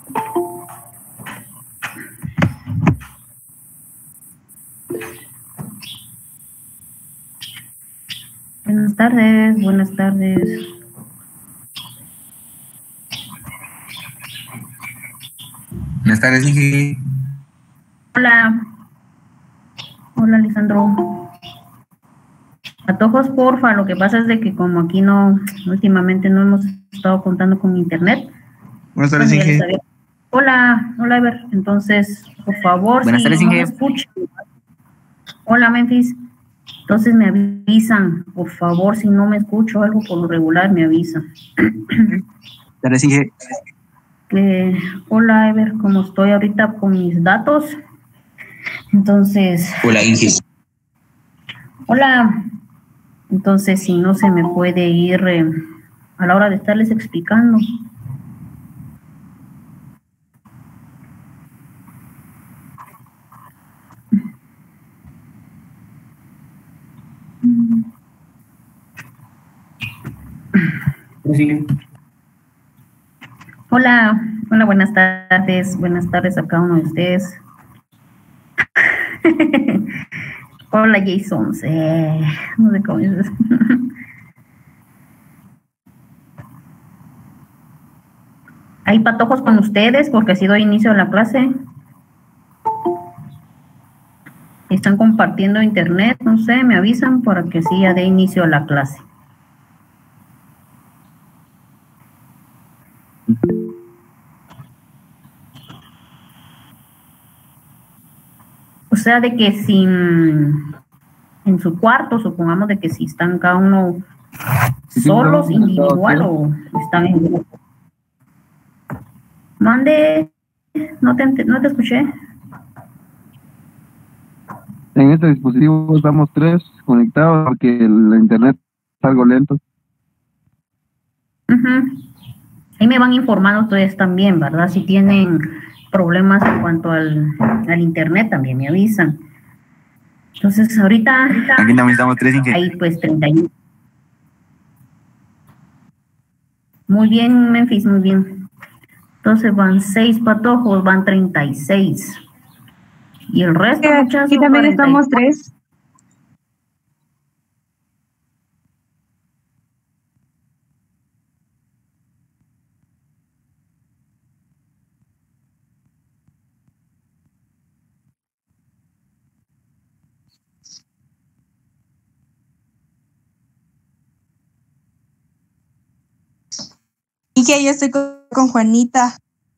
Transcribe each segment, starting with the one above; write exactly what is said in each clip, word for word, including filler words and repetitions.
Buenas tardes, buenas tardes. Buenas tardes, Inge. Hola. Hola, Alejandro. Patojos, porfa. Lo que pasa es de que como aquí no, últimamente no hemos estado contando con internet. Buenas tardes, Bueno, ya les Inge. había- Hola, hola, Ever. Entonces, por favor, Buenas si tardes, no me Inge. escuchan. Hola, Memphis. Entonces me avisan, por favor, si no me escucho algo por lo regular, me avisan. Buenas tardes, Inge. Que, hola, Ever, como estoy ahorita con mis datos. Entonces, Hola, Inge. hola. Entonces, si no se me puede ir eh, a la hora de estarles explicando. Sí. Hola, hola, buenas tardes, buenas tardes a cada uno de ustedes. Hola, Jason. Eh, no sé cómo es. ¿Hay patojos con ustedes? Porque así doy inicio a la clase. Están compartiendo internet, no sé, me avisan para que sí ya dé inicio a la clase. O sea, de que si en su cuarto, supongamos de que si están cada uno solos, individual o están en grupo. Mande, no te, no te escuché. En este dispositivo estamos tres conectados porque el internet es algo lento. Uh-huh. Ahí me van informando ustedes también, ¿verdad? Si tienen problemas en cuanto al, al internet, también me avisan. Entonces, ahorita, ahorita Aquí también estamos tres, Inge. ahí pues treinta y uno. Muy bien, Memphis, muy bien. Entonces van seis patojos, van treinta y seis. Y el resto, Aquí muchachos, también cuarenta y cuatro. estamos tres. Y que yo estoy con, con Juanita.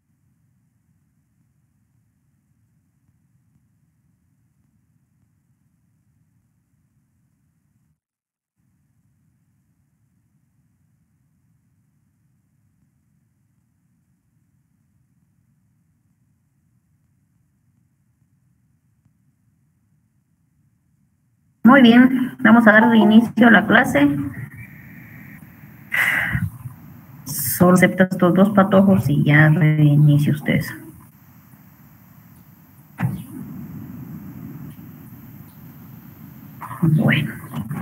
Muy bien, vamos a dar inicio a la clase. Solo acepta estos dos patojos y ya reinicio ustedes. Bueno.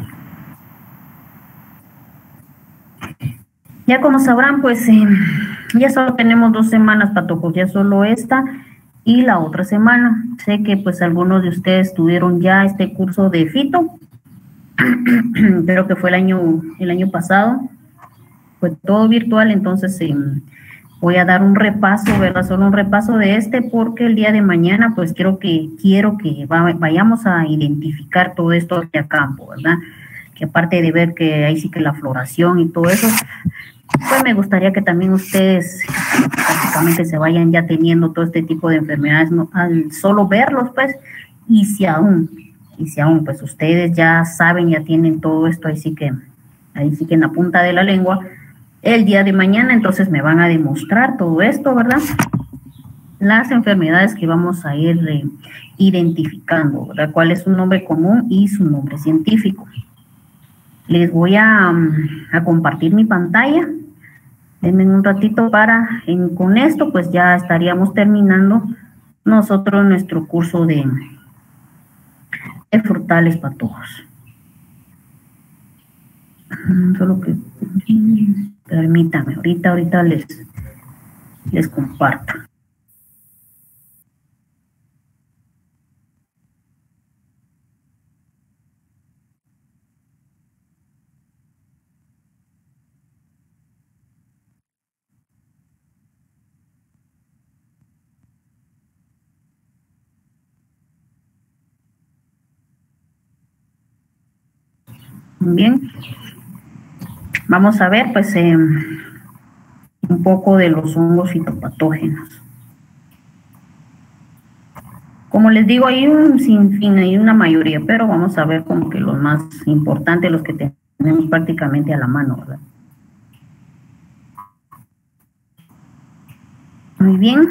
Ya como sabrán, pues eh, ya solo tenemos dos semanas, patojos, ya solo esta y la otra semana. Sé que pues algunos de ustedes tuvieron ya este curso de fito, creo que fue el año, el año pasado, fue todo virtual, entonces eh, voy a dar un repaso, ¿verdad? Solo un repaso de este porque el día de mañana pues quiero que, quiero que va, vayamos a identificar todo esto hacia campo, ¿verdad? Que aparte de ver que ahí sí que la floración y todo eso, pues me gustaría que también ustedes prácticamente se vayan ya teniendo todo este tipo de enfermedades, ¿no? Al solo verlos, pues, y si aún, y si aún, pues ustedes ya saben, ya tienen todo esto, ahí sí que, ahí sí que en la punta de la lengua, el día de mañana, entonces me van a demostrar todo esto, ¿verdad? Las enfermedades que vamos a ir eh, identificando, ¿verdad? ¿Cuál es su nombre común y su nombre científico? Les voy a, a compartir mi pantalla. Denme un ratito para, en, con esto pues ya estaríamos terminando nosotros nuestro curso de, de frutales patojos. Solo que, permítame, ahorita, ahorita les, les comparto. Bien, vamos a ver pues eh, un poco de los hongos fitopatógenos. Como les digo, hay un sinfín, hay una mayoría, pero vamos a ver como que los más importantes, los que tenemos prácticamente a la mano, ¿verdad? Muy bien.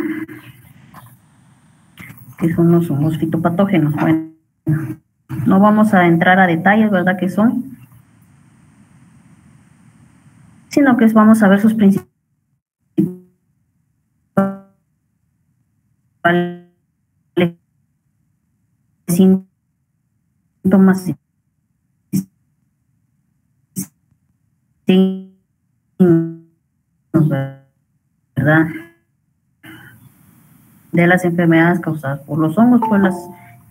¿Qué son los hongos fitopatógenos? Bueno, no vamos a entrar a detalles, ¿verdad? ¿Qué son? Sino que vamos a ver sus principales síntomas, ¿verdad? De las enfermedades causadas por los hongos, pues las...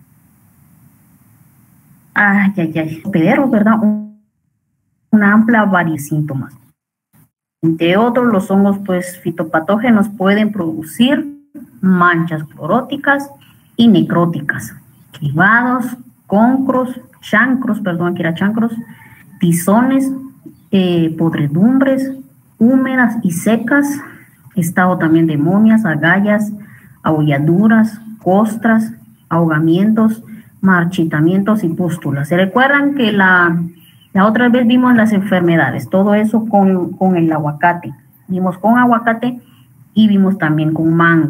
Ay, ay, ay, hospederos, ¿verdad? Un, una amplia variedad de síntomas. Entre otros, los hongos pues fitopatógenos pueden producir manchas cloróticas y necróticas, cribados, concros, chancros, perdón, aquí era chancros, tizones, eh, podredumbres, húmedas y secas, estado también de momias, agallas, aholladuras, costras, ahogamientos, marchitamientos y pústulas. ¿Se recuerdan que la... La otra vez vimos las enfermedades, todo eso con, con el aguacate. Vimos con aguacate y vimos también con mango.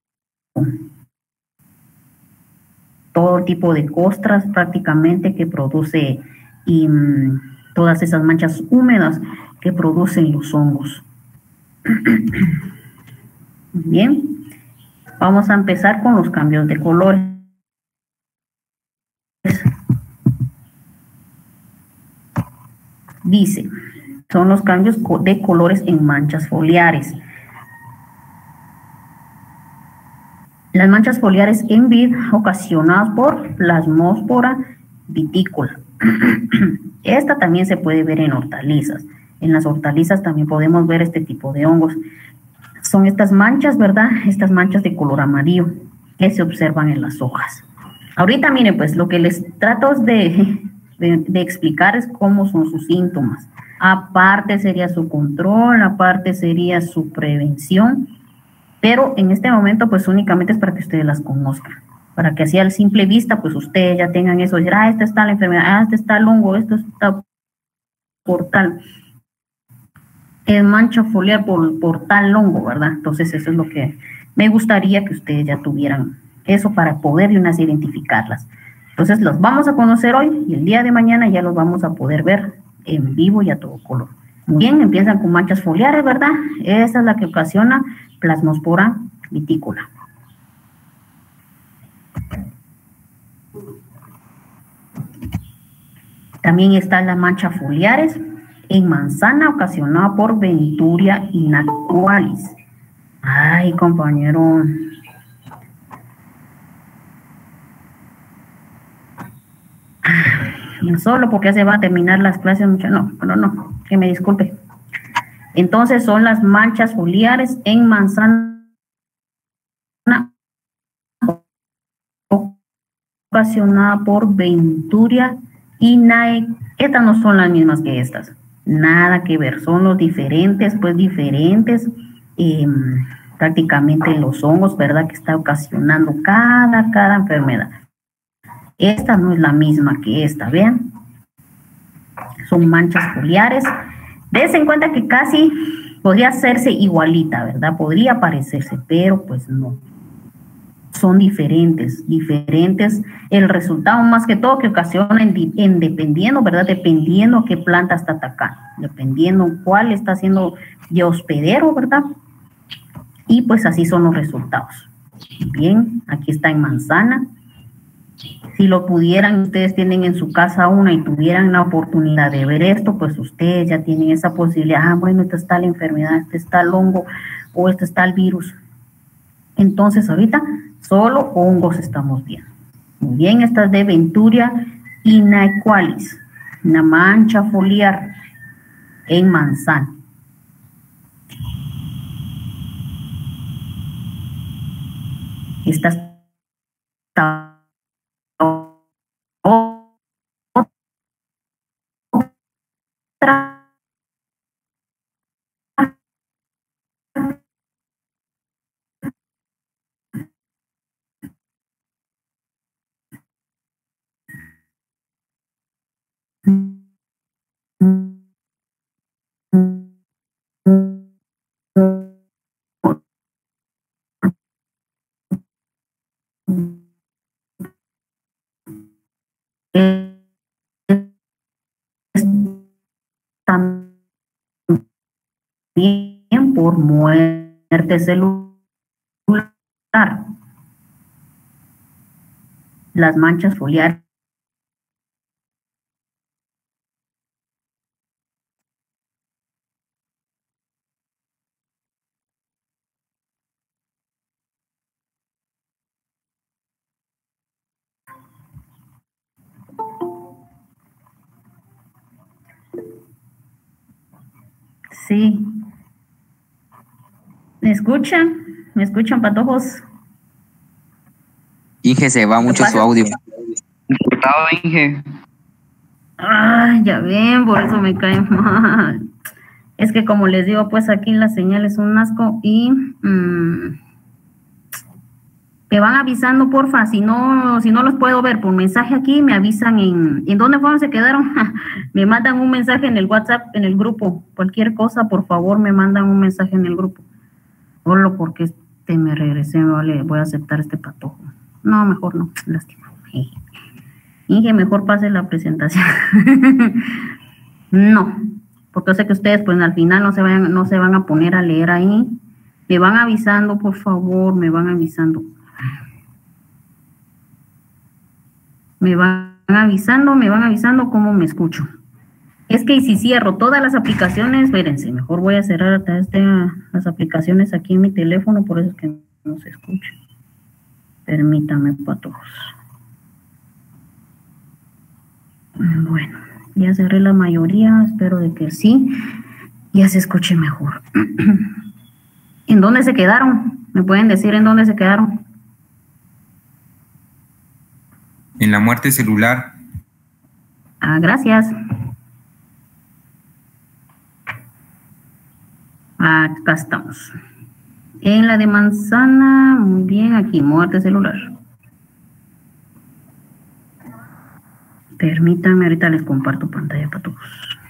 Todo tipo de costras prácticamente que produce y mmm, todas esas manchas húmedas que producen los hongos. Bien, vamos a empezar con los cambios de colores. Dice, son los cambios de colores en manchas foliares. Las manchas foliares en vid ocasionadas por plasmóspora vitícola. Esta también se puede ver en hortalizas. En las hortalizas también podemos ver este tipo de hongos. Son estas manchas, ¿verdad? Estas manchas de color amarillo que se observan en las hojas. Ahorita miren, pues lo que les trato de... De, de explicar es cómo son sus síntomas. Aparte sería su control, aparte sería su prevención, pero en este momento pues únicamente es para que ustedes las conozcan, para que así a simple vista pues ustedes ya tengan eso, ah, esta está la enfermedad, ah, este está el hongo, esto está por tal, es mancha foliar por, por tal hongo, ¿verdad? Entonces eso es lo que me gustaría que ustedes ya tuvieran eso para poder de unas identificarlas. Entonces los vamos a conocer hoy y el día de mañana ya los vamos a poder ver en vivo y a todo color. Muy bien, empiezan con manchas foliares, ¿verdad? Esa es la que ocasiona plasmóspora vitícola. También están las manchas foliares en manzana ocasionada por Ventruria inaqualis. Ay, compañero. Solo porque se va a terminar las clases, mucho. No, no, no, que me disculpe. Entonces son las manchas foliares en manzana ocasionada por Ventruria inaqualis. Estas no son las mismas que estas, nada que ver, son los diferentes, pues diferentes, eh, prácticamente los hongos, ¿verdad? Que está ocasionando cada, cada enfermedad. Esta no es la misma que esta, vean. Son manchas foliares. Dense en cuenta que casi podría hacerse igualita, ¿verdad? Podría parecerse, pero pues no. Son diferentes, diferentes. El resultado más que todo que ocasiona en, en dependiendo, ¿verdad? Dependiendo qué planta está atacando, dependiendo cuál está siendo de hospedero, ¿verdad? Y pues así son los resultados. Bien, aquí está en manzana. Si lo pudieran, ustedes tienen en su casa una y tuvieran la oportunidad de ver esto, pues ustedes ya tienen esa posibilidad. Ah, bueno, esta está la enfermedad, este está el hongo o este está el virus. Entonces ahorita solo hongos estamos viendo. Muy bien, esta es de Ventruria inaqualis, una mancha foliar en manzana. Esta está también por muerte celular. Las manchas foliares. Sí. ¿Me escuchan? ¿Me escuchan, patojos? Inge, se va mucho su audio. Cortado, Inge. Ah, ya ven, por eso me cae mal. Es que como les digo, pues aquí las señales son un asco y mmm, me van avisando, porfa, si no, si no los puedo ver por mensaje aquí, me avisan en, ¿en dónde fueron? ¿Se quedaron? Me mandan un mensaje en el WhatsApp, en el grupo. Cualquier cosa, por favor, me mandan un mensaje en el grupo. Solo porque este me regresé, me vale, voy a aceptar este patojo. No, mejor no, lástima. Inge, mejor pase la presentación. No, porque yo sé que ustedes pues al final no se vayan, no se van a poner a leer ahí. Me van avisando, por favor, me van avisando. Me van avisando, me van avisando cómo me escucho. Es que si cierro todas las aplicaciones, espérense, mejor voy a cerrar hasta este, las aplicaciones aquí en mi teléfono, por eso es que no se escucha. Permítame, patojos. Bueno, ya cerré la mayoría, espero de que sí, ya se escuche mejor. ¿En dónde se quedaron? ¿Me pueden decir en dónde se quedaron? En la muerte celular. Ah, gracias. Acá estamos. En la de manzana, muy bien, aquí, muerte celular. Permítanme, ahorita les comparto pantalla para todos.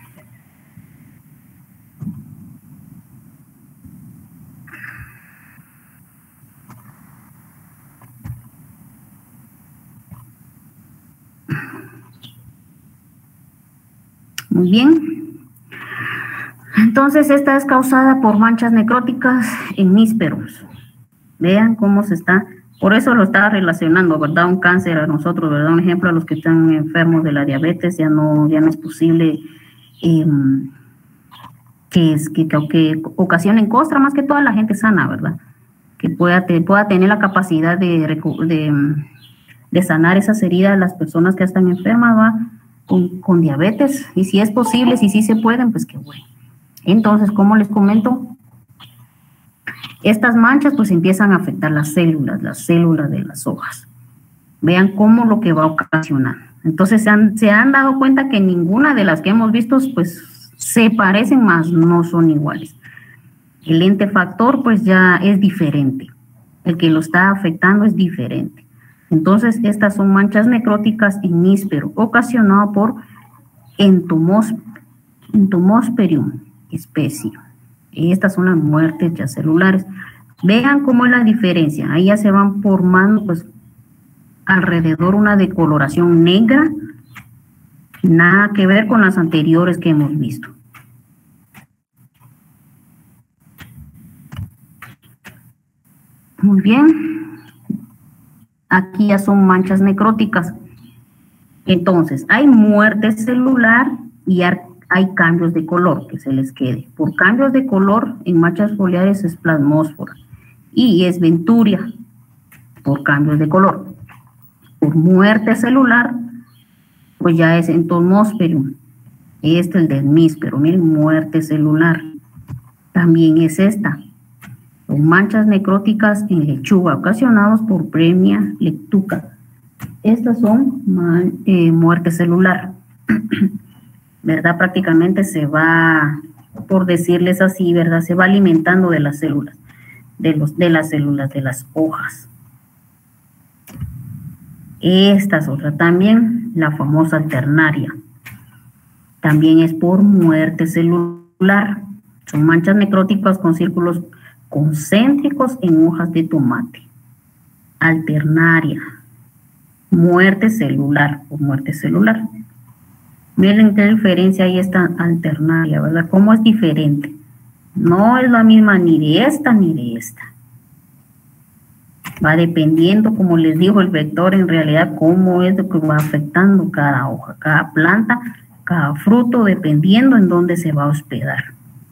Muy bien. Entonces, esta es causada por manchas necróticas en nísperos. Vean cómo se está, por eso lo estaba relacionando, ¿verdad? Un cáncer a nosotros, ¿verdad? Un ejemplo a los que están enfermos de la diabetes, ya no, ya no es posible eh, que, es, que, que ocasionen costra, más que toda la gente sana, ¿verdad? Que pueda, te, pueda tener la capacidad de, de, de sanar esas heridas las personas que están enfermas, ¿va? Con, con diabetes, y si es posible, si sí se pueden, pues qué bueno. Entonces, como les comento, estas manchas pues empiezan a afectar las células, las células de las hojas. Vean cómo lo que va a ocasionar. Entonces, se han, se han dado cuenta que ninguna de las que hemos visto pues se parecen, más no son iguales. El ente factor pues ya es diferente. El que lo está afectando es diferente. Entonces, estas son manchas necróticas en níspero, ocasionado por entomos, entomosperium especie. Estas son las muertes ya celulares. Vean cómo es la diferencia. Ahí ya se van formando, pues, alrededor una decoloración negra. Nada que ver con las anteriores que hemos visto. Muy bien. Aquí ya son manchas necróticas. Entonces, hay muerte celular y hay cambios de color que se les quede. Por cambios de color, en manchas foliares es plasmósfora y es venturia por cambios de color. Por muerte celular, pues ya es entomosperium. Este es el del níspero, miren, muerte celular. También es esta. Son manchas necróticas en lechuga ocasionadas por Premia lectuca. Estas son man, eh, muerte celular. ¿Verdad? Prácticamente se va, por decirles así, ¿verdad? Se va alimentando de las células, de, los, de las células, de las hojas. Esta es otra también, la famosa alternaria. También es por muerte celular. Son manchas necróticas con círculos concéntricos en hojas de tomate. alternaria, muerte celular, por muerte celular. Miren qué diferencia hay esta alternaria, ¿verdad? ¿Cómo es diferente? No es la misma ni de esta ni de esta. Va dependiendo, como les digo, el vector en realidad, cómo es lo que va afectando cada hoja, cada planta, cada fruto, dependiendo en dónde se va a hospedar.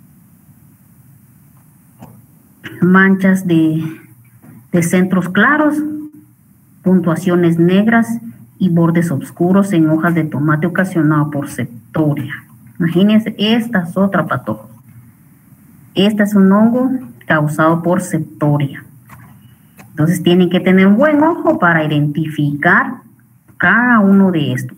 Manchas de, de centros claros, puntuaciones negras y bordes oscuros en hojas de tomate ocasionado por septoria. Imagínense, esta es otra patógena. Este es un hongo causado por septoria. Entonces tienen que tener un buen ojo para identificar cada uno de estos.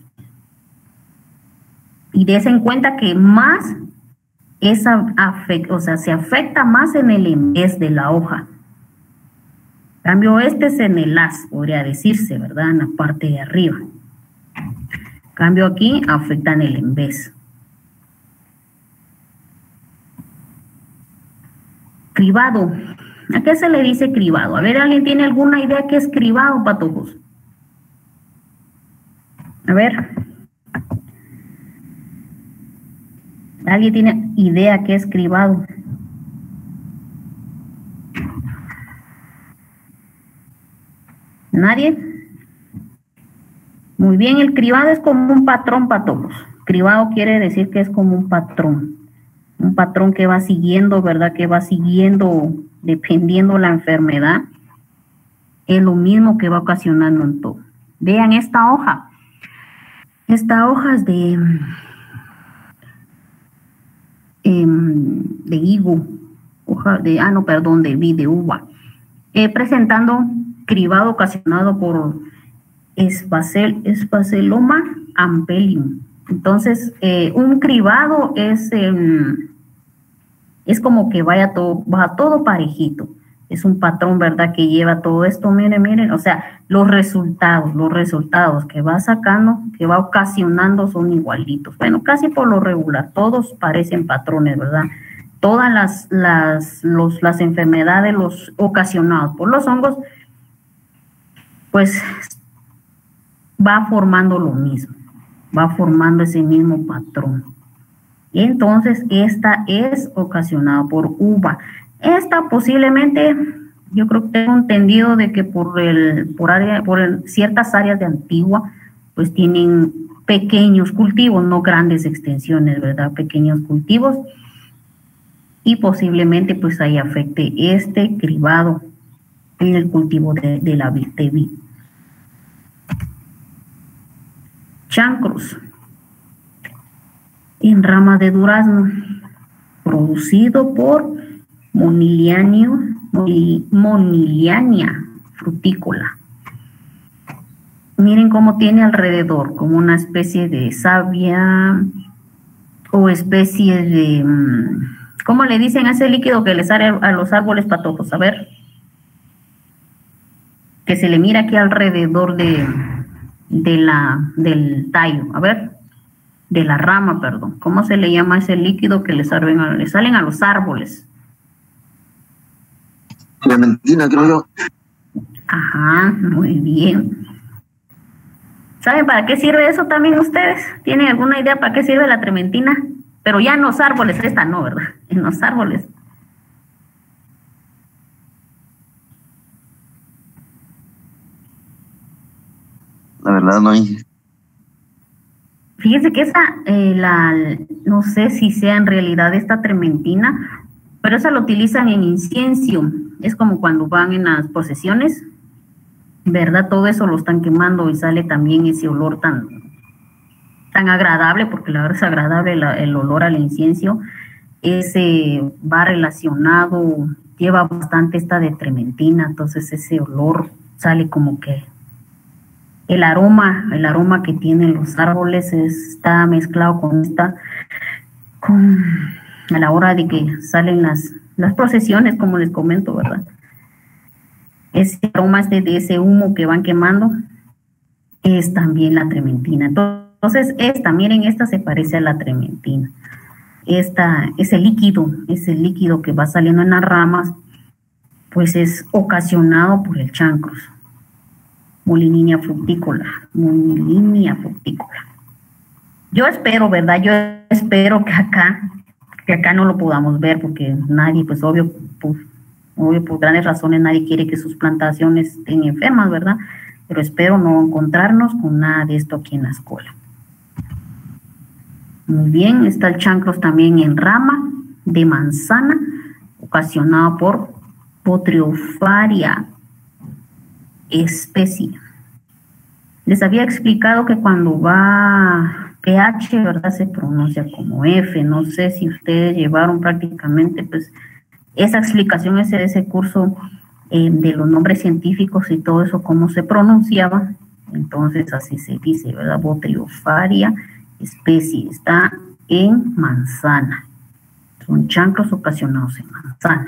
Y dense en cuenta que más esa afecta, o sea, se afecta más en el embés de la hoja. En cambio, este es en el haz, podría decirse, ¿verdad? En la parte de arriba. En cambio, aquí afecta en el embés. Cribado. ¿A qué se le dice cribado? A ver, ¿alguien tiene alguna idea qué es cribado, patojos? A ver. ¿Alguien tiene idea qué es cribado? ¿Nadie? Muy bien, el cribado es como un patrón, patojos. Cribado quiere decir que es como un patrón. Un patrón que va siguiendo, ¿verdad? Que va siguiendo, dependiendo la enfermedad. Es lo mismo que va ocasionando en todo. Vean esta hoja. Esta hoja es de, de higo. Hoja de, ah, no, perdón, de, de uva. Eh, presentando cribado ocasionado por espacel, Sphaeroma ampellium. Entonces, eh, un cribado es, eh, es como que vaya todo, va todo parejito. Es un patrón, ¿verdad? Que lleva todo esto, miren, miren, o sea, los resultados, los resultados que va sacando, que va ocasionando son igualitos. Bueno, casi por lo regular, todos parecen patrones, ¿verdad? Todas las, las, los, las enfermedades los ocasionados por los hongos, pues va formando lo mismo, va formando ese mismo patrón. Y entonces esta es ocasionada por uva. Esta posiblemente, yo creo que tengo entendido de que por el, por área, por el, ciertas áreas de Antigua, pues tienen pequeños cultivos, no grandes extensiones, ¿verdad? Pequeños cultivos. Y posiblemente pues ahí afecte este cribado en el cultivo de, de la vid. De vid. Chancros en rama de durazno, producido por Monilianio, Moniliania frutícola. Miren cómo tiene alrededor, como una especie de savia o especie de, ¿cómo le dicen a ese líquido que les sale a los árboles patojos? A ver, que se le mira aquí alrededor de, de la, del tallo, a ver, de la rama, perdón. ¿Cómo se le llama ese líquido que le salen a, le salen a los árboles? Clementina, creo yo. Ajá, muy bien. ¿Saben para qué sirve eso también ustedes? ¿Tienen alguna idea para qué sirve la trementina? Pero ya en los árboles, esta no, ¿verdad? En los árboles. La verdad no hay. Fíjense que esa, eh, la, no sé si sea en realidad esta trementina, pero esa la utilizan en incienso. Es como cuando van en las procesiones, ¿verdad? Todo eso lo están quemando y sale también ese olor tan, tan agradable, porque la verdad es agradable la, el olor al incienso. Ese va relacionado, lleva bastante esta de trementina, entonces ese olor sale como que el aroma, el aroma que tienen los árboles está mezclado con esta, con a la hora de que salen las, las procesiones, como les comento, ¿verdad? Ese aroma este de ese humo que van quemando es también la trementina. Entonces esta, miren, esta se parece a la trementina. Esta, ese líquido, ese líquido que va saliendo en las ramas, pues es ocasionado por el chancros. Molininia fructícola, Molininia fructícola. Yo espero, ¿verdad? Yo espero que acá, que acá no lo podamos ver, porque nadie, pues obvio, pues, obvio, por grandes razones, nadie quiere que sus plantaciones estén enfermas, ¿verdad? Pero espero no encontrarnos con nada de esto aquí en la escuela. Muy bien, está el chancros también en rama de manzana, ocasionado por Botryofaria especie. Les había explicado que cuando va pH, ¿verdad? Se pronuncia como F. No sé si ustedes llevaron prácticamente, pues, esa explicación ese de ese curso eh, de los nombres científicos y todo eso, cómo se pronunciaba. Entonces, así se dice, ¿verdad? Botryofaria especie. Está en manzana. Son chancros ocasionados en manzana.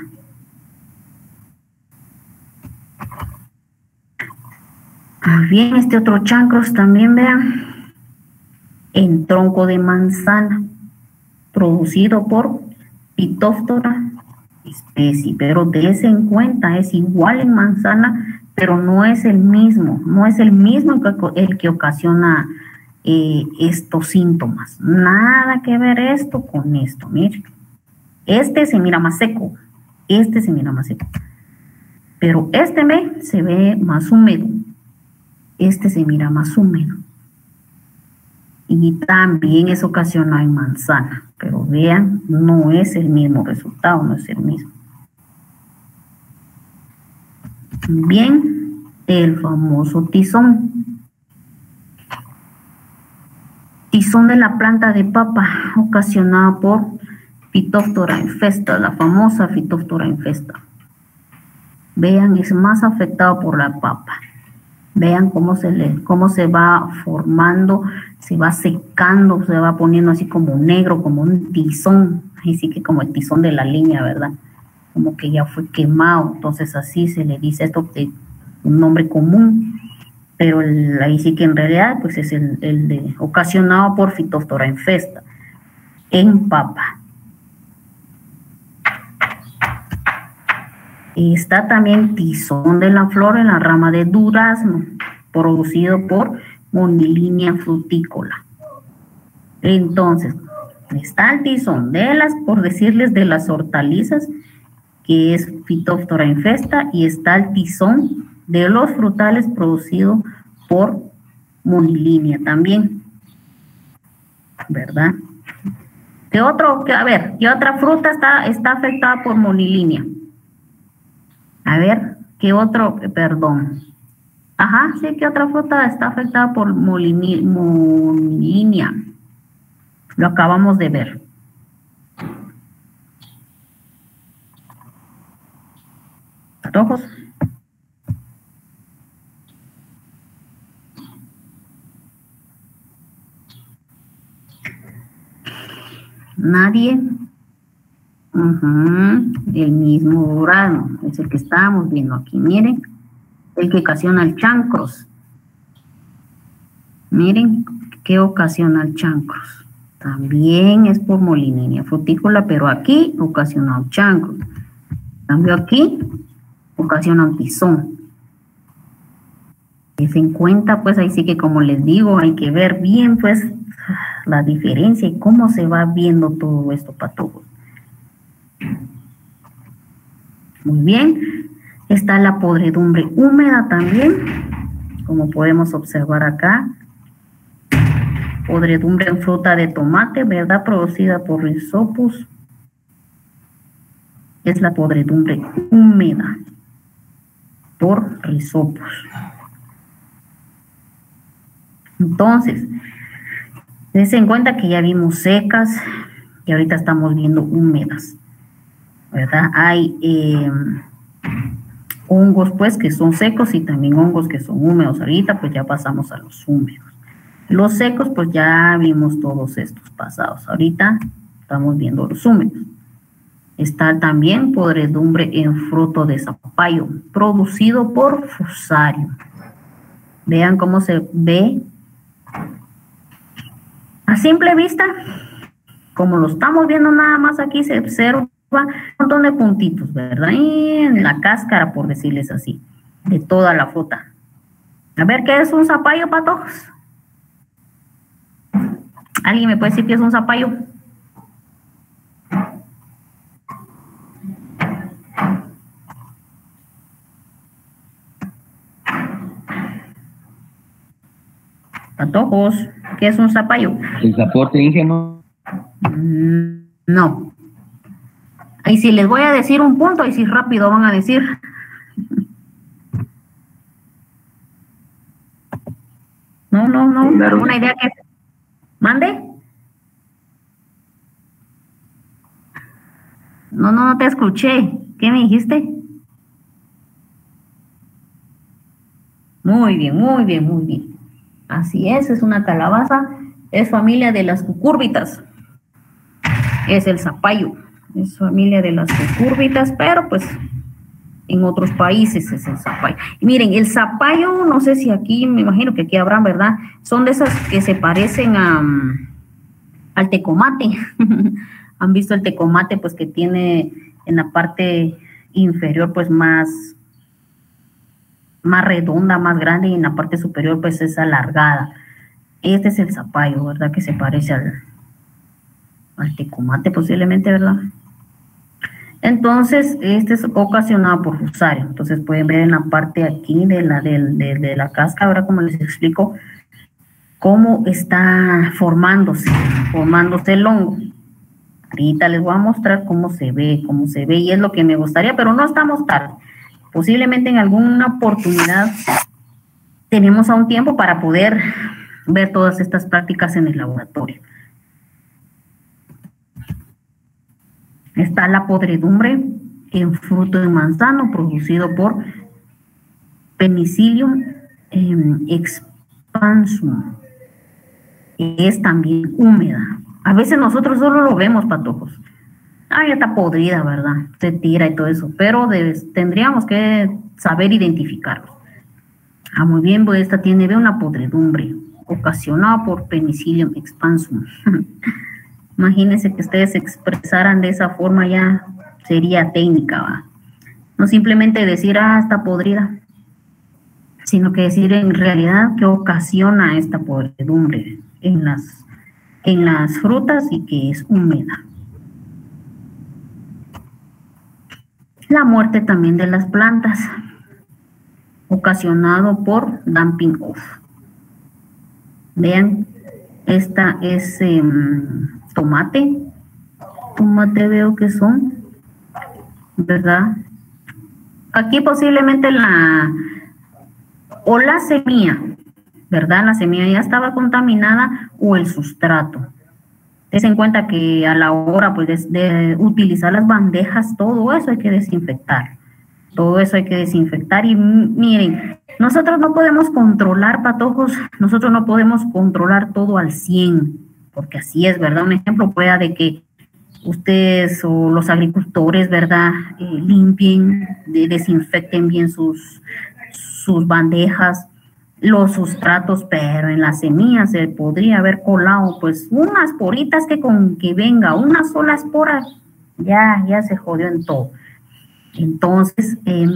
Muy bien, este otro chancros también, vean, en tronco de manzana, producido por Phytophthora especie, pero dése en cuenta, es igual en manzana, pero no es el mismo, no es el mismo que, el que ocasiona eh, estos síntomas. Nada que ver esto con esto, miren. Este se mira más seco, este se mira más seco, pero este ve, se ve más húmedo. Este se mira más húmedo. Y también es ocasionado en manzana. Pero vean, no es el mismo resultado, no es el mismo. Bien, el famoso tizón. Tizón de la planta de papa, ocasionado por Phytophthora infesta, la famosa Phytophthora infesta. Vean, es más afectado por la papa. Vean cómo se, le, cómo se va formando, se va secando, se va poniendo así como negro, como un tizón, ahí sí que como el tizón de la leña, ¿verdad? Como que ya fue quemado, entonces así se le dice esto de un nombre común, pero el, ahí sí que en realidad pues es el, el de ocasionado por Phytophthora infesta en papa. Está también tizón de la flor en la rama de durazno, producido por Molininia frutícola. Entonces, está el tizón de las, por decirles, de las hortalizas, que es Phytophthora infesta, y está el tizón de los frutales producido por Molininia también, ¿verdad? ¿Qué otro? A ver, ¿qué otra fruta está, está afectada por Molininia? A ver, ¿qué otro? Perdón. Ajá, sí, ¿qué otra fruta está afectada por Molininia? Lo acabamos de ver. ¿Patojos? ¿Nadie? Uh-huh. El mismo durazno, es el que estábamos viendo aquí, miren, el que ocasiona el chancros. Miren, ¿qué ocasiona el chancros? También es por Molininia frutícola, pero aquí ocasiona un chancros. En cambio aquí ocasiona un tizón. Se en cuenta, pues ahí sí que como les digo, hay que ver bien pues la diferencia y cómo se va viendo todo esto para todos. Muy bien, está la podredumbre húmeda también, como podemos observar acá. Podredumbre en fruta de tomate, ¿verdad? Producida por Rhizopus. Es la podredumbre húmeda por Rhizopus. Entonces, dense en cuenta que ya vimos secas y ahorita estamos viendo húmedas, ¿verdad? Hay eh, hongos pues que son secos y también hongos que son húmedos. Ahorita pues ya pasamos a los húmedos. Los secos pues ya vimos todos estos pasados. Ahorita estamos viendo los húmedos. Está también podredumbre en fruto de zapallo, producido por Fusarium. Vean cómo se ve a simple vista, como lo estamos viendo nada más aquí, se observa un montón de puntitos, ¿verdad? Y en la cáscara, por decirles así, de toda la fruta. A ver, ¿qué es un zapallo, patojos? ¿Alguien me puede decir qué es un zapallo? Patojos, ¿qué es un zapallo? El zapote, Inge, ¿no? Mm, no. Y si les voy a decir un punto, y si rápido van a decir. No, no, no. Claro. ¿Alguna idea que mande? No, no, no te escuché. ¿Qué me dijiste? Muy bien, muy bien, muy bien. Así es, es una calabaza. Es familia de las cucúrbitas. Es el zapallo. Es familia de las cucúrbitas, pero pues en otros países es el zapallo. Y miren, el zapallo, no sé si aquí, me imagino que aquí habrán, ¿verdad? Son de esas que se parecen a, al tecomate. Han visto el tecomate, pues que tiene en la parte inferior, pues más, más redonda, más grande, y en la parte superior, pues es alargada. Este es el zapallo, ¿verdad? Que se parece al, al tecomate posiblemente, ¿verdad? Entonces, este es ocasionado por Fusarium. Entonces pueden ver en la parte aquí de la, de, de, de la cáscara, ahora como les explico, cómo está formándose, formándose el hongo. Ahorita les voy a mostrar cómo se ve, cómo se ve, y es lo que me gustaría, pero no estamos tarde. Posiblemente en alguna oportunidad tenemos aún tiempo para poder ver todas estas prácticas en el laboratorio. Está la podredumbre en fruto de manzano producido por Penicillium eh, expansum. Es también húmeda. A veces nosotros solo lo vemos, patojos. Ah, ya está podrida, ¿verdad? Se tira y todo eso. Pero debes, tendríamos que saber identificarlo. Ah, muy bien, pues esta tiene ve una podredumbre ocasionada por Penicillium expansum. Imagínense que ustedes se expresaran de esa forma, ya sería técnica, ¿va? No simplemente decir, ah, está podrida, sino que decir en realidad qué ocasiona esta podredumbre en las, en las frutas y que es húmeda. La muerte también de las plantas, ocasionado por damping off. Vean, esta es eh, tomate, tomate veo que son, ¿verdad? Aquí posiblemente la, o la semilla, ¿verdad? La semilla ya estaba contaminada o el sustrato. Ten en cuenta que a la hora pues, de, de utilizar las bandejas, todo eso hay que desinfectar. Todo eso hay que desinfectar y miren, nosotros no podemos controlar, patojos, nosotros no podemos controlar todo al cien, porque así es, ¿verdad? Un ejemplo pueda de que ustedes o los agricultores, ¿verdad? Eh, limpien, de, desinfecten bien sus, sus bandejas, los sustratos, pero en las semillas se podría haber colado pues unas poritas que con que venga una sola espora, ya, ya se jodió en todo. Entonces, eh,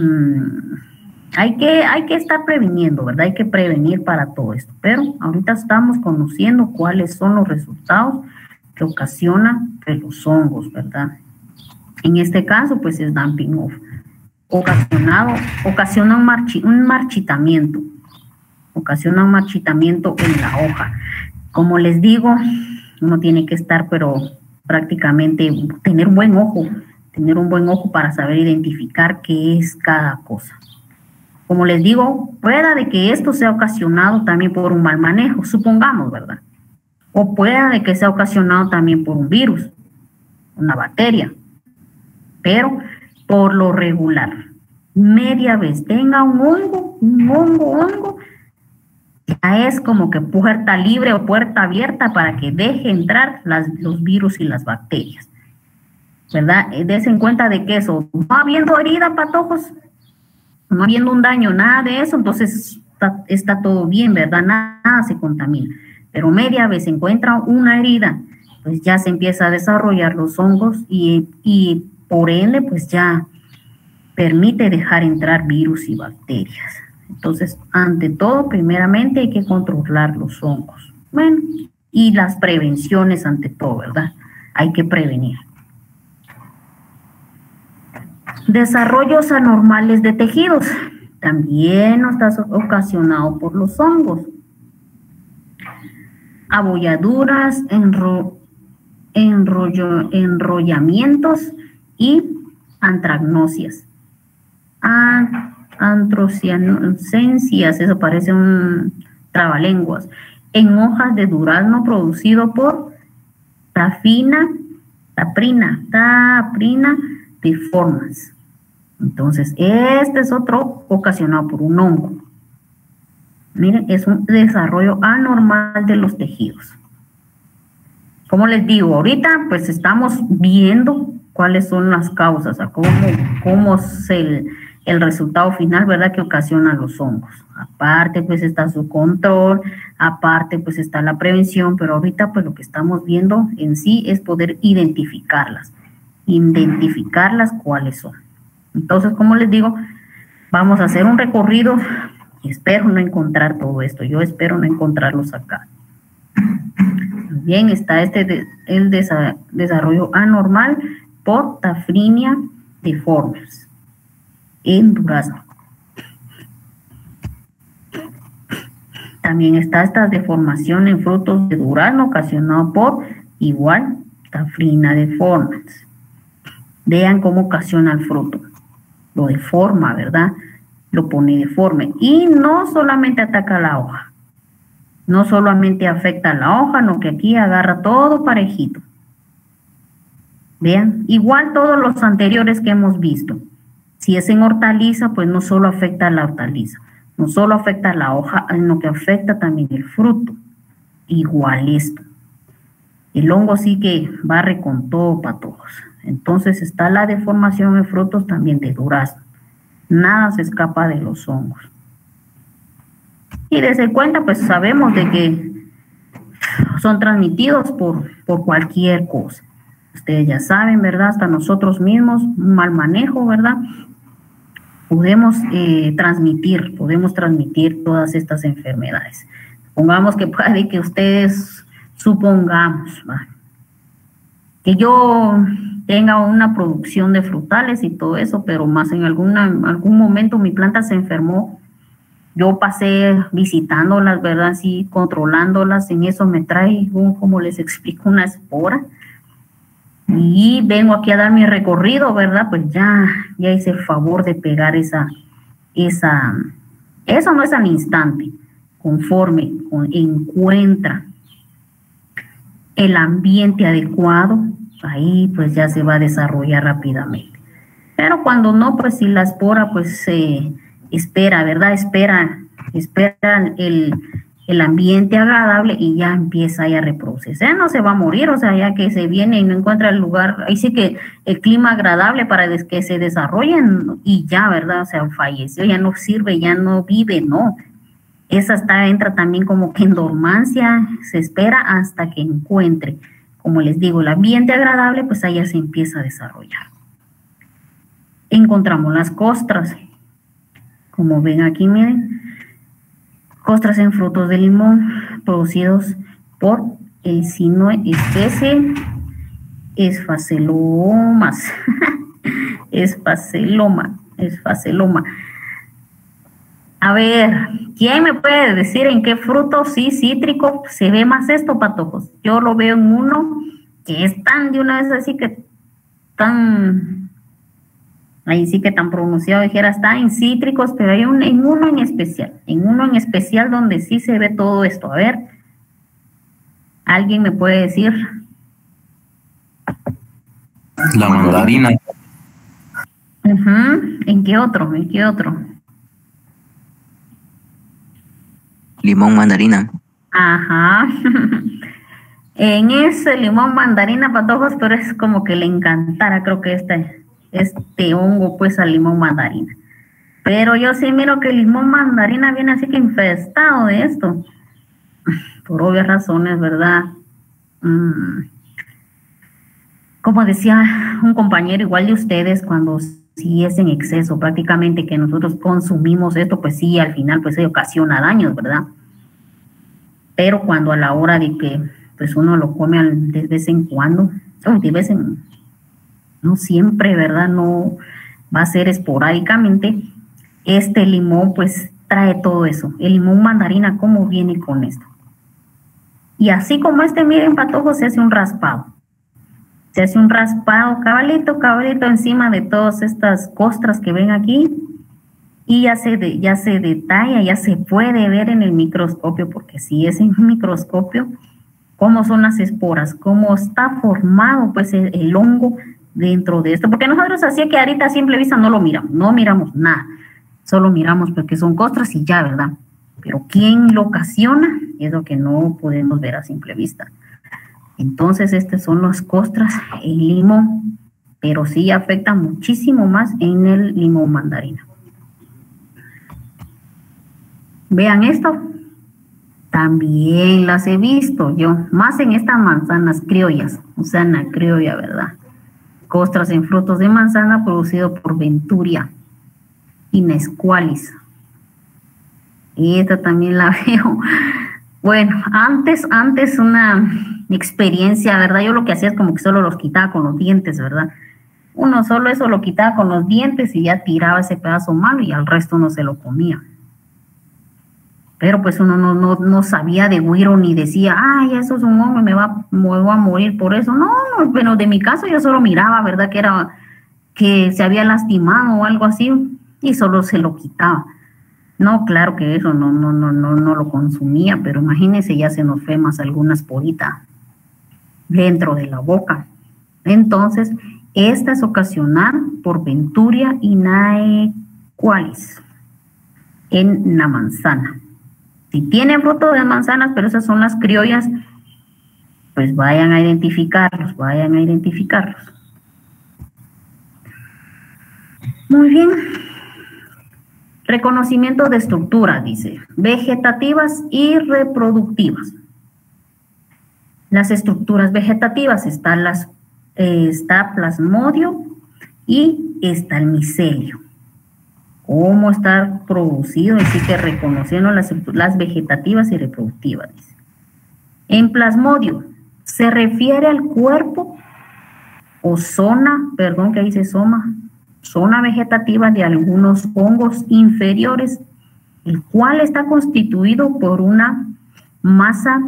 hay que, hay que estar previniendo, ¿verdad? Hay que prevenir para todo esto. Pero ahorita estamos conociendo cuáles son los resultados que ocasionan los hongos, ¿verdad? En este caso, pues es damping off. Ocasionado, ocasiona un, marchi, un marchitamiento. Ocasiona un marchitamiento en la hoja. Como les digo, uno tiene que estar, pero prácticamente tener un buen ojo. Tener un buen ojo para saber identificar qué es cada cosa. Como les digo, pueda de que esto sea ocasionado también por un mal manejo, supongamos, ¿verdad? O pueda de que sea ocasionado también por un virus, una bacteria. Pero por lo regular, media vez tenga un hongo, un hongo, hongo, ya es como que puerta libre o puerta abierta para que deje entrar las, los virus y las bacterias. ¿Verdad? Desen cuenta de que eso, no habiendo herida, patojos, no habiendo un daño, nada de eso, entonces está, está todo bien, ¿verdad? Nada, nada se contamina. Pero media vez se encuentra una herida, pues ya se empieza a desarrollar los hongos y, y por ende, pues ya permite dejar entrar virus y bacterias. Entonces, ante todo, primeramente hay que controlar los hongos. Bueno, y las prevenciones ante todo, ¿verdad? Hay que prevenir. Desarrollos anormales de tejidos. También no está ocasionado por los hongos. Abolladuras, enro, enrollo, enrollamientos y antragnosias. Ah, antrocianocencias, eso parece un trabalenguas, en hojas de durazno producido por tafina, taprina, taprina deformans. Entonces, este es otro ocasionado por un hongo. Miren, es un desarrollo anormal de los tejidos. Como les digo, ahorita pues estamos viendo cuáles son las causas, o sea, cómo, cómo es el, el resultado final, ¿verdad?, que ocasiona los hongos. Aparte, pues está su control, aparte, pues está la prevención, pero ahorita, pues lo que estamos viendo en sí es poder identificarlas, identificarlas cuáles son. Entonces, como les digo, vamos a hacer un recorrido y espero no encontrar todo esto, yo espero no encontrarlos acá. Bien, está este de, el desa, desarrollo anormal por Tafrinia deformans en durazno. También está esta deformación en frutos de durazno ocasionado por igual Tafrina deformans. Vean cómo ocasiona el fruto. Lo deforma, ¿verdad? Lo pone deforme. Y no solamente ataca la hoja. No solamente afecta a la hoja, no, que aquí agarra todo parejito. Vean, igual todos los anteriores que hemos visto. Si es en hortaliza, pues no solo afecta a la hortaliza, no solo afecta a la hoja, sino que afecta también el fruto. Igual esto. El hongo sí que barre con todo para todos. Entonces está la deformación en frutos también de durazno. Nada se escapa de los hongos. Y desde cuenta, pues sabemos de que son transmitidos por, por cualquier cosa. Ustedes ya saben, ¿verdad? Hasta nosotros mismos, un mal manejo, ¿verdad? Podemos eh, transmitir, podemos transmitir todas estas enfermedades. Pongamos que puede que ustedes, supongamos, ¿va?, que yo tenga una producción de frutales y todo eso, pero más en alguna, algún momento mi planta se enfermó. Yo pasé visitándolas, ¿verdad? Sí, controlándolas, en eso me trae, un, como les explico, una espora. Y vengo aquí a dar mi recorrido, ¿verdad? Pues ya, ya hice el favor de pegar esa, esa, eso no es al instante, conforme con, encuentra el ambiente adecuado, ahí pues ya se va a desarrollar rápidamente. Pero cuando no, pues si la espora pues se eh, espera, ¿verdad? Espera, espera el, el ambiente agradable y ya empieza ahí a reproducirse. Ya no se va a morir, o sea, ya que se viene y no encuentra el lugar, ahí sí que el clima agradable para que se desarrollen y ya, ¿verdad? O sea, falleció, ya no sirve, ya no vive, no. Esa está, entra también como que en dormancia, se espera hasta que encuentre, como les digo, el ambiente agradable, pues ahí ya se empieza a desarrollar. Encontramos las costras. Como ven aquí, miren, costras en frutos de limón producidos por el Sinoe especie Esfacelomas. Esfaceloma, esfaceloma. A ver, ¿quién me puede decir en qué fruto sí cítrico se ve más esto, patojos? Yo lo veo en uno que es tan de una vez así que tan, ahí sí que tan pronunciado, dijera, está en cítricos, pero hay un, en uno en especial, en uno en especial donde sí se ve todo esto. A ver, ¿alguien me puede decir? La mandarina. Uh-huh. ¿En qué otro? ¿En qué otro? Limón, mandarina. Ajá. En ese limón mandarina, patojos, pero es como que le encantara, creo que este, este hongo, pues, al limón mandarina. Pero yo sí miro que el limón mandarina viene así que infestado de esto. Por obvias razones, ¿verdad? Mm. Como decía un compañero igual de ustedes, cuando si es en exceso prácticamente que nosotros consumimos esto, pues sí, al final pues se ocasiona daños, ¿verdad? Pero cuando a la hora de que pues uno lo come de vez en cuando, o de vez en, no siempre, ¿verdad? No va a ser esporádicamente, este limón pues trae todo eso. El limón mandarina, ¿cómo viene con esto? Y así como este, miren, patojo, se hace un raspado. Se hace un raspado cabalito, cabalito encima de todas estas costras que ven aquí y ya se, de, ya se detalla, ya se puede ver en el microscopio, porque si es en un microscopio, cómo son las esporas, cómo está formado pues el, el hongo dentro de esto, porque nosotros así que ahorita a simple vista no lo miramos, no miramos nada, solo miramos porque son costras y ya, ¿verdad? Pero ¿quién lo ocasiona? Es lo que no podemos ver a simple vista. Entonces, estas son las costras en limón, pero sí afecta muchísimo más en el limón mandarina. Vean esto. También las he visto yo, más en estas manzanas criollas, manzana criolla, ¿verdad? Costras en frutos de manzana producido por Venturia inesqualis. Y esta también la veo. Bueno, antes, antes una experiencia, ¿verdad? Yo lo que hacía es como que solo los quitaba con los dientes, ¿verdad? Uno solo eso lo quitaba con los dientes y ya tiraba ese pedazo malo y al resto no se lo comía. Pero pues uno no, no, no sabía de güiro ni decía, ay, eso es un hongo y me va, me voy a morir por eso. No, no, pero de mi caso yo solo miraba, ¿verdad? Que era, que se había lastimado o algo así y solo se lo quitaba. No, claro que eso no, no, no, no, no lo consumía, pero imagínense, ya se nos fue más alguna esporita dentro de la boca. Entonces, esta es ocasionada por Venturia inesqualis en la manzana. Si tienen fruto de manzanas, pero esas son las criollas, pues vayan a identificarlos, vayan a identificarlos. Muy bien. Reconocimiento de estructura, dice, vegetativas y reproductivas. Las estructuras vegetativas están las, eh, está plasmodio y está el micelio. ¿Cómo está producido? Así que reconociendo las, las vegetativas y reproductivas. Dice. En plasmodio se refiere al cuerpo o zona, perdón que dice soma, zona vegetativa de algunos hongos inferiores, el cual está constituido por una masa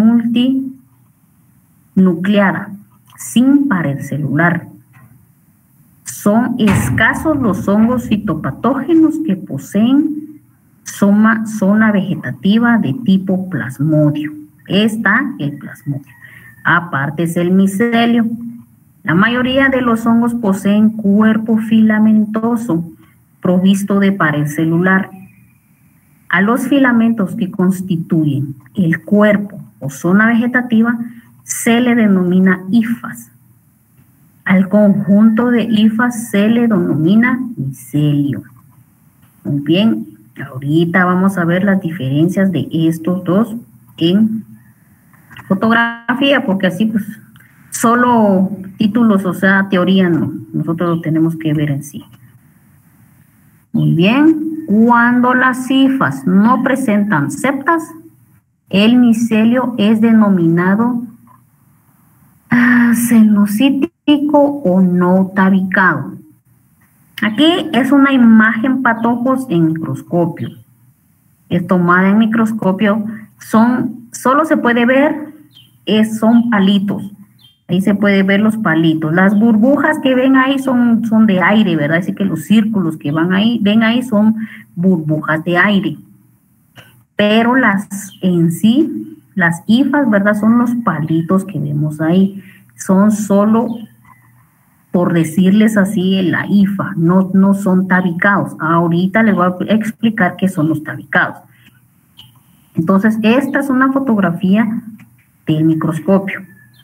multinucleada, sin pared celular. Son escasos los hongos fitopatógenos que poseen zona, zona vegetativa de tipo plasmodio. Está el plasmodio. Aparte es el micelio. La mayoría de los hongos poseen cuerpo filamentoso provisto de pared celular. A los filamentos que constituyen el cuerpo o zona vegetativa se le denomina hifas. Al conjunto de hifas se le denomina micelio. Muy bien, ahorita vamos a ver las diferencias de estos dos en fotografía, porque así pues solo títulos, o sea, teoría no, nosotros lo tenemos que ver en sí. Muy bien, cuando las hifas no presentan septas, el micelio es denominado ah, cenocítico o no tabicado. Aquí es una imagen patojos en microscopio. Es tomada en microscopio, son, solo se puede ver, es, son palitos. Ahí se puede ver los palitos. Las burbujas que ven ahí son, son de aire, ¿verdad? Así que los círculos que van ahí, ven ahí son burbujas de aire. Pero las en sí, las hifas, ¿verdad? Son los palitos que vemos ahí. Son solo, por decirles así, la hifa. No, no son tabicados. Ahorita les voy a explicar qué son los tabicados. Entonces, esta es una fotografía del microscopio.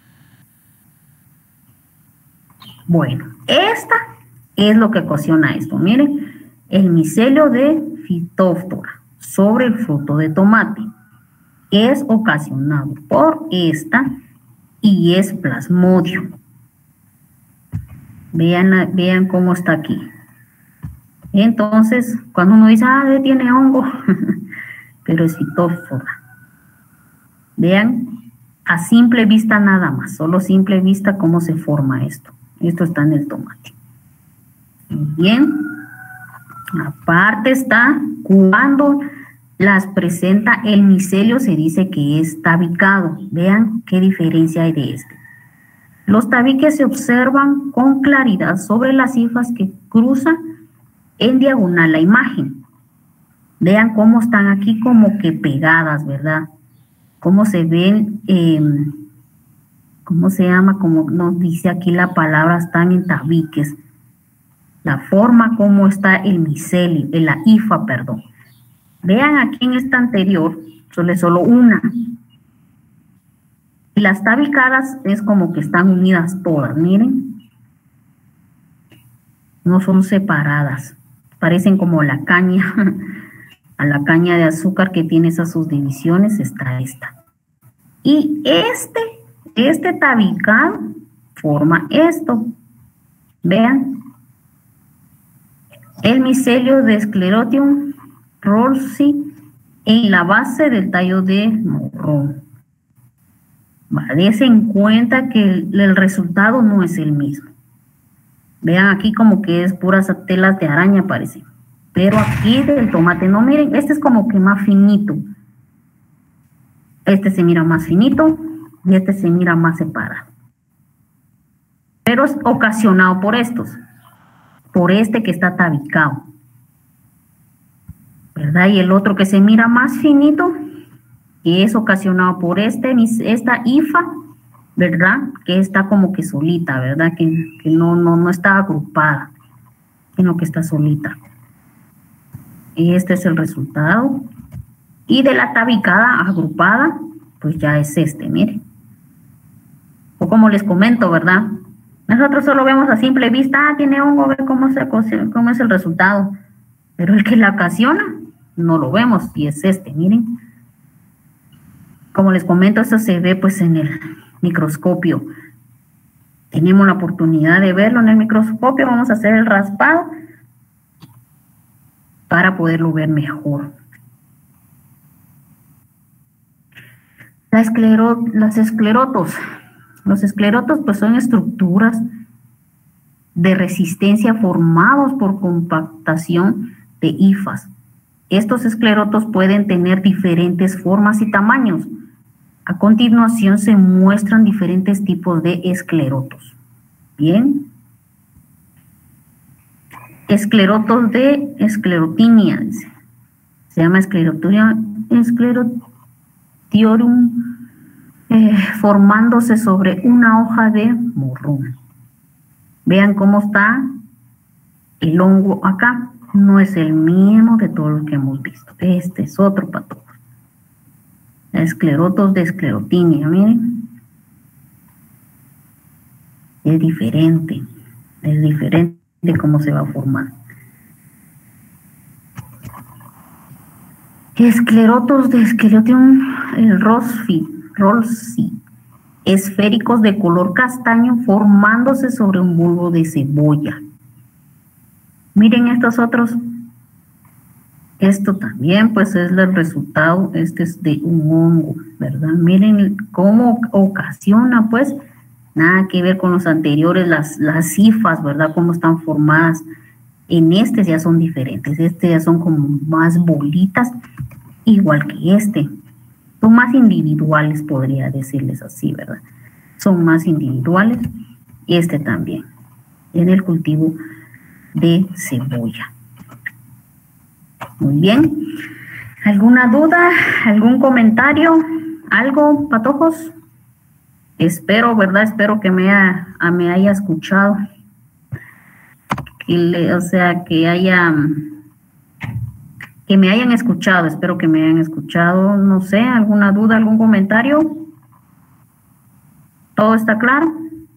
Bueno, esta es lo que ocasiona esto. Miren, el micelio de Phytophthora sobre el fruto de tomate es ocasionado por esta y es plasmodio. Vean, vean cómo está aquí. Entonces, cuando uno dice, ah, tiene hongo, pero es fitófora. Vean, a simple vista nada más, solo simple vista cómo se forma esto. Esto está en el tomate. Bien, aparte está cuando las presenta el micelio, se dice que es tabicado. Vean qué diferencia hay de este. Los tabiques se observan con claridad sobre las hifas que cruzan en diagonal la imagen. Vean cómo están aquí como que pegadas, ¿verdad? Cómo se ven, eh, ¿cómo se llama? Como nos dice aquí la palabra, están en tabiques. La forma como está el micelio, en la hifa, perdón. Vean aquí en esta anterior, solo es solo una. Y las tabicadas es como que están unidas todas, miren. No son separadas. Parecen como la caña, a la caña de azúcar que tiene esas subdivisiones, está esta. Y este, este tabicado forma esto. Vean. El micelio de Sclerotium rolsi en la base del tallo de morrón. Dense en cuenta que el, el resultado no es el mismo. Vean aquí como que es puras telas de araña parece. Pero aquí del tomate, no miren, este es como que más finito. Este se mira más finito y este se mira más separado. Pero es ocasionado por estos. Por este que está tabicado. ¿Verdad? Y el otro que se mira más finito, que es ocasionado por este, esta hifa, ¿verdad? Que está como que solita, ¿verdad? Que, que no, no, no está agrupada, sino que está solita. Y este es el resultado. Y de la tabicada agrupada, pues ya es este, miren. O como les comento, ¿verdad? Nosotros solo vemos a simple vista, ah, tiene hongo, ve cómo, se, cómo es el resultado. Pero el que la ocasiona, no lo vemos, y es este, miren. Como les comento, esto se ve pues en el microscopio. Tenemos la oportunidad de verlo en el microscopio, vamos a hacer el raspado para poderlo ver mejor. La esclero, las esclerotos. Los esclerotos pues son estructuras de resistencia formados por compactación de hifas. Estos esclerotos pueden tener diferentes formas y tamaños. A continuación se muestran diferentes tipos de esclerotos. Bien. Esclerotos de esclerotinia. Se llama esclerotium, esclerotium eh, formándose sobre una hoja de morrón. Vean cómo está el hongo acá. No es el mismo de todo lo que hemos visto. Este es otro patógeno. Esclerotos de esclerotinia, miren. Es diferente. Es diferente de cómo se va a formar. Esclerotos de Sclerotium rolsi, esféricos de color castaño formándose sobre un bulbo de cebolla. Miren estos otros. Esto también pues es el resultado, este es de un hongo, ¿verdad? Miren cómo ocasiona pues, nada que ver con los anteriores, las, las hifas, ¿verdad? Cómo están formadas. En este ya son diferentes, este ya son como más bolitas, igual que este. Son más individuales, podría decirles así, ¿verdad? Son más individuales. Este también, en el cultivo de cebolla. Muy bien. ¿Alguna duda? ¿Algún comentario? ¿Algo, patojos? Espero, ¿verdad? Espero que me haya, me haya escuchado. Que le, o sea, que haya... Que me hayan escuchado. Espero que me hayan escuchado. No sé, ¿alguna duda, algún comentario? ¿Todo está claro?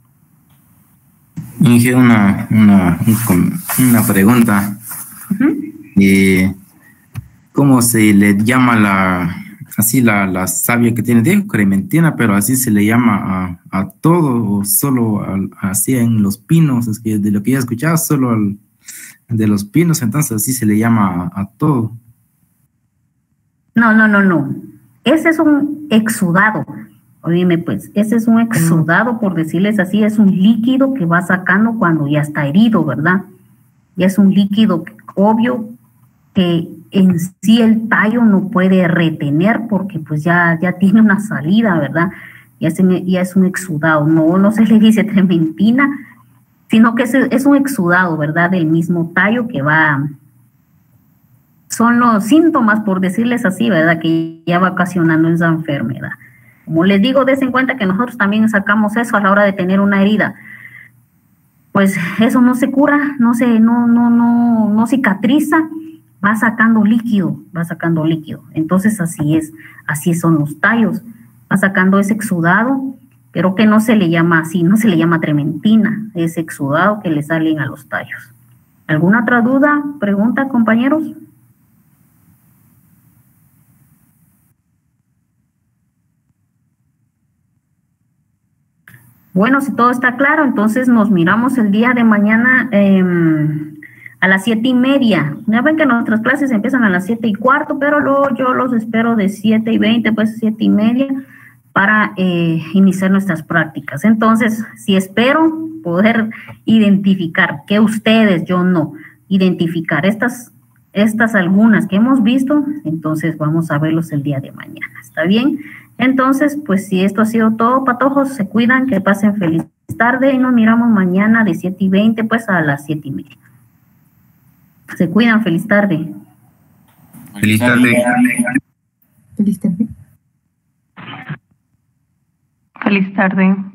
Inge, una, una, una pregunta. Uh-huh. eh, ¿Cómo se le llama la, así la, la savia que tiene? Digo crementina, pero así se le llama a, a todo o solo al, así en los pinos? Es que de lo que ya he escuchado, solo al, de los pinos, entonces así se le llama a, a todo. No, no, no, no. Ese es un exudado. Oíme, pues, ese es un exudado, por decirles así, es un líquido que va sacando cuando ya está herido, ¿verdad? Y es un líquido obvio que en sí el tallo no puede retener porque pues ya, ya tiene una salida, ¿verdad? Ya es, ya es un exudado. No, no se le dice trementina, sino que es, es un exudado, ¿verdad? Del mismo tallo que va... Son los síntomas, por decirles así, ¿verdad? Que ya va ocasionando esa enfermedad. Como les digo, des en cuenta que nosotros también sacamos eso a la hora de tener una herida. Pues eso no se cura, no se, no, no, no, no cicatriza, va sacando líquido, va sacando líquido. Entonces así es, así son los tallos, va sacando ese exudado, pero que no se le llama así, no se le llama trementina, ese exudado que le salen a los tallos. ¿Alguna otra duda, pregunta, compañeros? Bueno, si todo está claro, entonces nos miramos el día de mañana eh, a las siete y media. Ya ven que nuestras clases empiezan a las siete y cuarto, pero luego yo los espero de siete y veinte, pues siete y media, para eh, iniciar nuestras prácticas. Entonces, si espero poder identificar que ustedes, yo no, identificar estas, estas algunas que hemos visto, entonces vamos a verlos el día de mañana. ¿Está bien? Entonces, pues si esto ha sido todo, patojos, se cuidan, que pasen feliz tarde y nos miramos mañana de siete y veinte, pues a las siete y media. Se cuidan, feliz tarde. Feliz tarde. Feliz tarde. Feliz tarde.